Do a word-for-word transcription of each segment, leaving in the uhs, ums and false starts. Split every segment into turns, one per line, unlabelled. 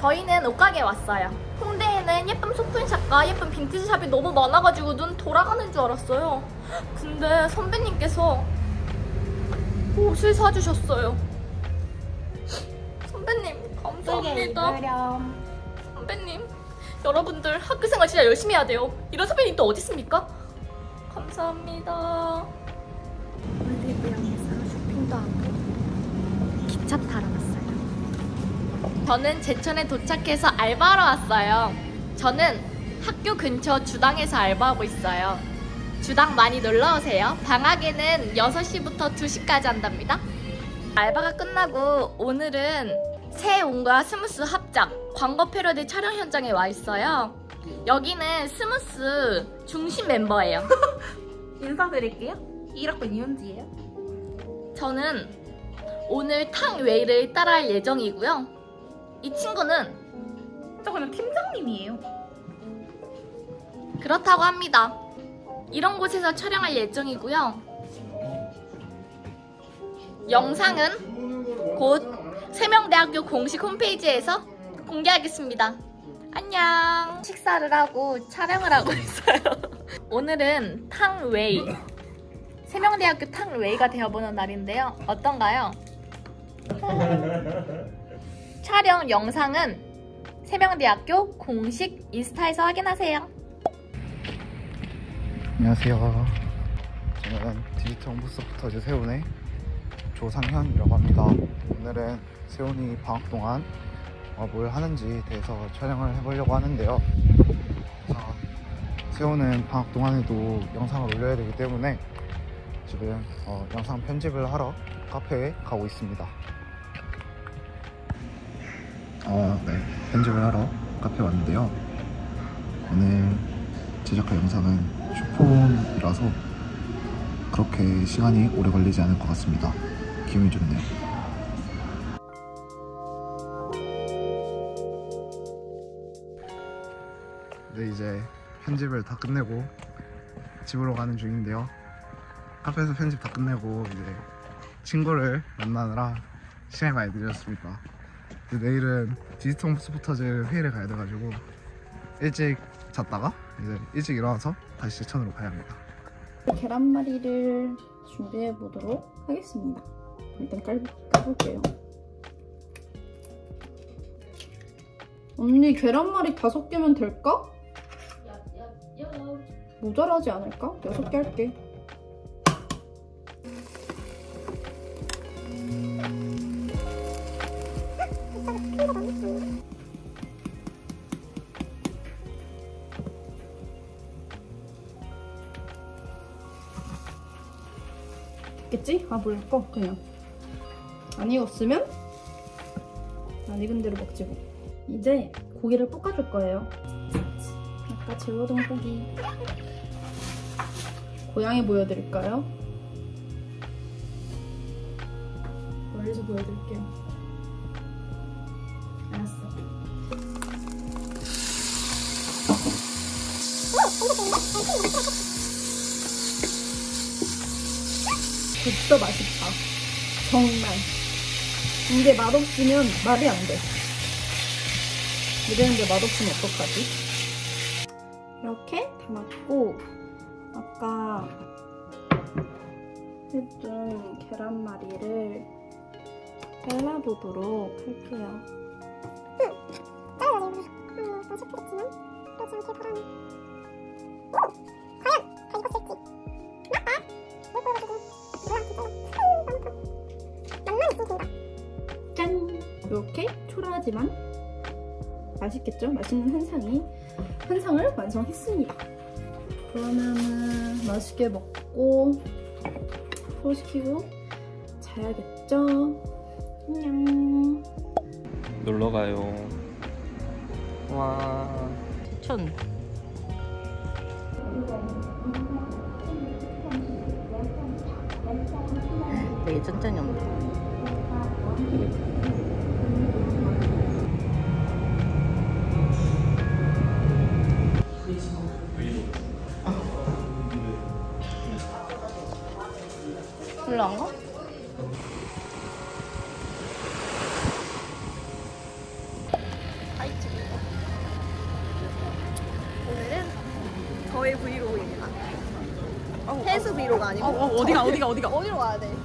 저희는 옷가게에 왔어요. 홍대에는 예쁜 소품샵과 예쁜 빈티지샵이 너무 많아가지고 눈 돌아가는 줄 알았어요. 근데 선배님께서 옷을 사주셨어요. 선배님 감사합니다. 선배님 여러분들 학교생활 진짜 열심히 해야 돼요. 이런 선배님 또 어디 있습니까? 감사합니다. 올리브영에서 쇼핑도 하고 기차 타러 왔어요. 저는 제천에 도착해서 알바하러 왔어요. 저는 학교 근처 주당에서 알바하고 있어요. 주당 많이 놀러오세요. 방학에는 여섯 시부터 두 시까지 한답니다. 알바가 끝나고 오늘은 새해온과 스무스 합작 광고 패러디 촬영 현장에 와 있어요. 여기는 스무스 중심 멤버예요.
인사드릴게요. 일 학번 이은지예요.
저는 오늘 탕웨이를 따라할 예정이고요. 이 친구는
저 그냥 팀장님이에요.
그렇다고 합니다. 이런 곳에서 촬영할 예정이고요. 영상은 곧 세명대학교 공식 홈페이지에서 공개하겠습니다. 안녕. 식사를 하고 촬영을 하고 있어요. 오늘은 탕웨이 세명대학교 탕웨이가 되어보는 날인데요. 어떤가요? 촬영 영상은 세명대학교 공식 인스타에서 확인하세요.
안녕하세요. 저는 디지털 홍보서포터즈 세훈의 조상현이라고 합니다. 오늘은 세훈이 방학 동안 어, 뭘 하는지에 대해서 촬영을 해보려고 하는데요. 자, 세훈은 방학 동안에도 영상을 올려야 되기 때문에 지금 어, 영상 편집을 하러 카페에 가고 있습니다. 어, 네, 편집을 하러 카페에 왔는데요. 오늘 제작할 영상은 숏폼이라서 그렇게 시간이 오래 걸리지 않을 것 같습니다. 기분이 좋네요. 네, 이제 편집을 다 끝내고 집으로 가는 중인데요. 카페에서 편집 다 끝내고 이제 친구를 만나느라 시간이 많이 늦었습니다. 내일은 디지털 홍보서포터즈 회의를 가야 돼가지고 일찍 잤다가 이제 일찍 일어나서 다시 제천으로 가야 합니다.
계란말이를 준비해 보도록 하겠습니다. 일단 깔, 까볼게요. 언니 계란말이 다섯 개면 될까? 모자라지 않을까? 여섯 개 할게. 됐겠지? 아 몰라 꺼 그냥. 안 익었으면 안 익은 대로 먹지 뭐. 이제 고기를 볶아줄 거예요. 아까 재워둔 고기. 고양이 보여드릴까요? 멀리서 보여드릴게요. 알았어. 진짜 맛있다. 정말. 이게 맛없으면 말이 안 돼. 이랬는데 맛없으면 어떡하지? 이렇게 담았고 아까 해준 계란말이를 잘라보도록 할게요.
응! 잘라야지. 음, 안 씹히겠지만 그러지 않게 바람. 과연 다 익었을지. 나빠! 못 보여가지고 뭐야 진짜. 맛만 있으면 된다.
짠! 이렇게 초라하지만 맛있겠죠? 맛있는 한상이 한상을 완성했습니다. 그러면은 맛있게 먹고 소시키고 자야겠죠? 안녕.
놀러가요. 와.
제천. 되게 천천히 온다. 별로 안 가?
브이로그 아니고.
어, 어, 어디가 어디가 어디가?
어디로 가야 돼?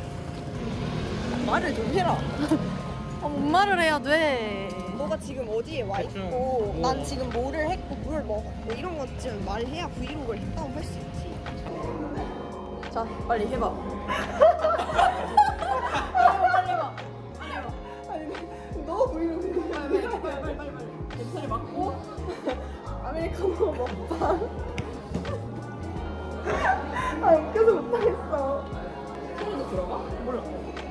말을 좀 해라.
아, 뭔 말을 해야 돼?
너가 지금 어디에 와 있고 난 지금 뭐를 했고 뭘 먹어 뭐 이런 것 좀 말해야 브이로그를 했다고 할 수 있지. 자 빨리 해봐. 빨리 해봐. 빨리 해봐. 아니 너 브이로그 해. 빨리 빨리 빨리 빨리 빨리. 괜찮이 맞고 아메리카노 먹방. 아 웃겨서 못하겠어. 소리도 들어가? 몰라.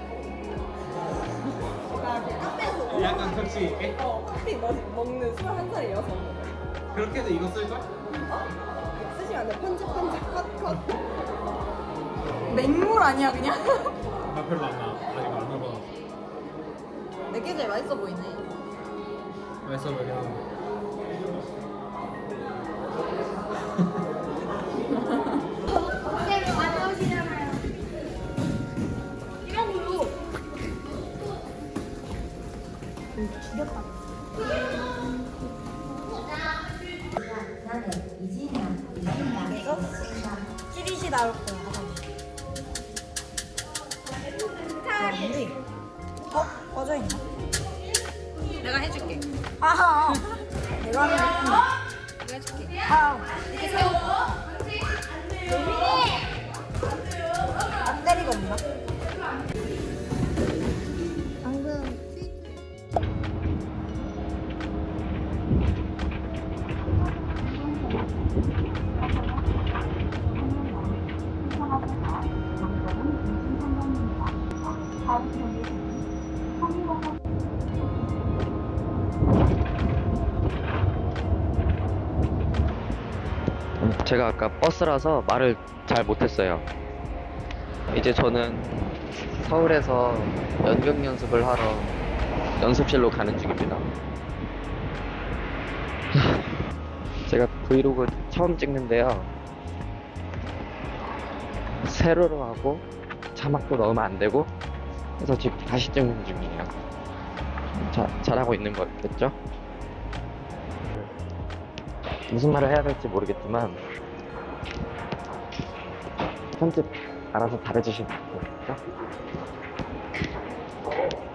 나 카페에서
약간 그렇지.
어, 커피 먹, 먹는 스물한 살의 여성.
그렇게 해서 이거 쓸걸?
어? 쓰시면 안 돼. 편집, 편집, 컷, 컷.
맹물 아니야 그냥?
나 별로 안 나. 아직 안 먹어봤어.
내게 제일 맛있어 보이네.
맛있어 보이긴 한데.
씨디씨 나올 거야. 뭔데? 어? 꺼져 있나?
내가 해줄게.
아하. 내가 하면 내가 해줄게. 아, 이렇게 세우고. 앞다리가 없나? 방금.
제가 아까 버스라서 말을 잘 못했어요. 이제 저는 서울에서 연극 연습을 하러 연습실로 가는 중입니다. 제가 브이로그 처음 찍는데요. 세로로 하고 자막도 넣으면 안 되고 그래서 지금 다시 찍는 중이에요. 자, 잘하고 있는 거겠죠? 무슨 말을 해야 될지 모르겠지만 편집 알아서 잘해주시면 좋겠죠?